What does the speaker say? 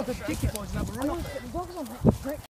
up a sticky boys and have a run off it.